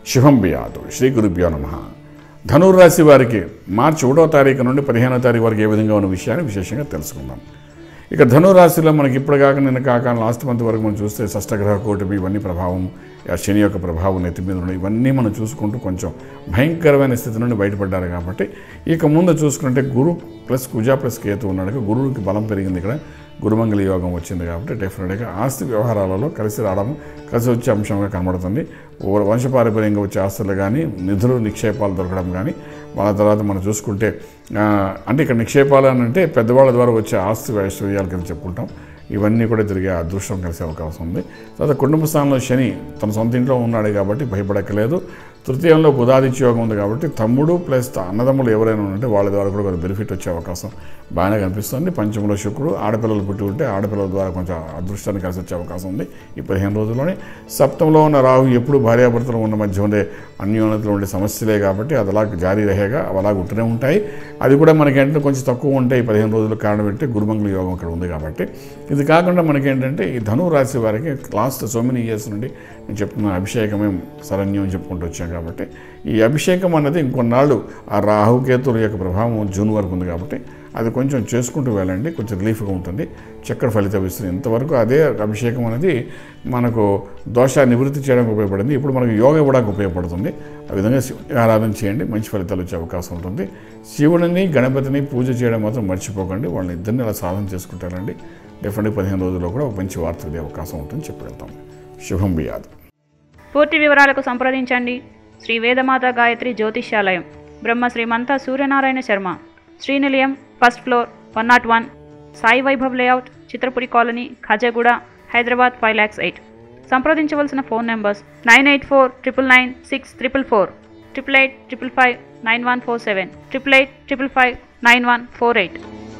శుభం బియాదు. శ్రీ గురుభ్యో నమః. ధనుర్రాశి వారికి మార్చి 1వ తారీఖు నుండి 15వ తారీఖు వరకు ఏ విధంగా ఉన్న విషయాన్ని విశేషంగా తెలుసుకుందాం. ఇక ధనురాశిలో మనకి ఇప్పుడు కాక నిన్న కాక లాస్ట్ మంత్ వరకు మనం చూస్తే షష్టగ్రహ కూటమి ఇవన్నీ ప్రభావం, శని యొక్క ప్రభావం నెత్తి మీద ఉన్నాయి. ఇవన్నీ మనం చూసుకుంటూ కొంచెం భయంకరమైన స్థితి నుండి బయటపడ్డారు. కాబట్టి ఇక ముందు చూసుకుంటే గురు ప్లస్ కుజ ప్లస్ కేతు ఉన్నాడు. గురువుకి బలం పెరిగింది. ఇక్కడ గురుమంగళ యోగం వచ్చింది. కాబట్టి డెఫినెట్గా ఆస్తి వ్యవహారాలలో కలిసి రావడం, కలిసి వచ్చే అంశంగా కనబడుతుంది. వంశపారంపర్యంగా వచ్చే ఆస్తులు కానీ, నిధులు నిక్షేపాలు దొరకడం కానీ, వాళ్ళ తర్వాత మనం చూసుకుంటే అంటే ఇక్కడ నిక్షేపాలు అని అంటే పెద్దవాళ్ళ ద్వారా వచ్చే ఆస్తి ఐశ్వర్యాలు కింద చెప్పుకుంటాం. ఇవన్నీ కూడా తిరిగే అదృష్టం కలిసే అవకాశం ఉంది. తర్వాత కుటుంబ స్థానంలో శని తన సొంత ఇంట్లో ఉన్నాడు కాబట్టి భయపడక్కలేదు. తృతీయంలో బుధాదిత్య యోగం ఉంది కాబట్టి తమ్ముడు ప్లస్ అన్నదమ్ములు ఎవరైనా ఉంటే వాళ్ళ ద్వారా కూడా కొంచెం బెనిఫిట్ వచ్చే అవకాశం బాగానే కనిపిస్తుంది. పంచమంలో శుక్రుడు, ఆడపిల్లలు పుట్టి ఉంటే ఆడపిల్లల ద్వారా కొంచెం అదృష్టాన్ని కలిసి వచ్చే అవకాశం ఉంది ఈ 15 రోజుల్లోనే. సప్తంలో ఉన్న రాహు ఎప్పుడు భార్యాభర్తలు ఉన్న మధ్య ఉండే అన్యోన్యతలు ఉండే సమస్యలే కాబట్టి అది అలా జారీ రహేగా అలాగ ఉంటూనే ఉంటాయి. అది కూడా మనకేంటంటే కొంచెం తక్కువ ఉంటాయి ఈ 15 రోజుల కారణం ఏంటంటే గురుమంగళ యోగం ఇక్కడ ఉంది కాబట్టి. ఇది కాకుండా మనకేంటంటే ఈ ధను రాశి వారికి లాస్ట్ సో మెనీ ఇయర్స్ నుండి నేను చెప్తున్న అభిషేకమే శరణ్యం అని చెప్పుకుంటూ వచ్చాం కాబట్టి ఈ అభిషేకం అన్నది ఇంకొన్నాళ్ళు ఆ రాహుకేతుల యొక్క ప్రభావం జూన్ వరకు ఉంది కాబట్టి అది కొంచెం చేసుకుంటూ వెళ్ళండి, కొంచెం రిలీఫ్గా ఉంటుంది, చక్కటి ఫలితం ఇస్తుంది. ఇంతవరకు అదే అభిషేకం అనేది మనకు దోషాన్ని నివృత్తి చేయడానికి ఉపయోగపడింది. ఇప్పుడు మనకు యోగ ఇవ్వడానికి ఉపయోగపడుతుంది. ఆ విధంగా శివుని ఆరాధన చేయండి, మంచి ఫలితాలు వచ్చే అవకాశం ఉంటుంది. శివుడిని గణపతిని పూజ చేయడం మాత్రం మర్చిపోకండి. వాళ్ళని ఇద్దరిని అలా సాధన చేసుకుంటారండి. డెఫినెట్గా 15 రోజుల్లో కూడా ఒక మంచి వార్త ఇదే అవకాశం ఉంటుంది చెప్పగలుగుతాం. శుభం బియాదు. పూర్తి వివరాలకు సంప్రదించండి శ్రీ వేదమాత గాయత్రి జ్యోతిష్యాలయం, Brahma Srimantha Suryanarayana Sharma, Srinilayam, first floor, 101, Sai Vaibhav layout, Chitrapuri colony, Khajaguda, Hyderabad 5,08,000. సంప్రదించవలసిన ఫోన్ నెంబర్స్ 98499644, 8855559147, 8855559148.